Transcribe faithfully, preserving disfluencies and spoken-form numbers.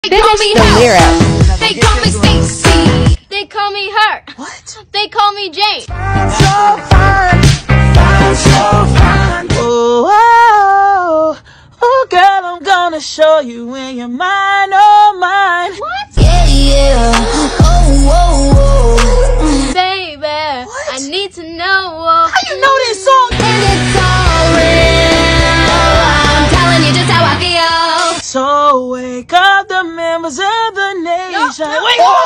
They call me House. They call me Stacy. They call me her. What? They call me Jane. So fine, fine, so fine. Oh, oh, oh, girl, I'm gonna show you in your mind, oh, mine. What? Yeah, yeah. Oh, oh, oh. Baby, What? I need to know. How you know this song? And it's all real. I'm telling you just how I feel. So wake up the members of the nation. Yo, yo. Wake up!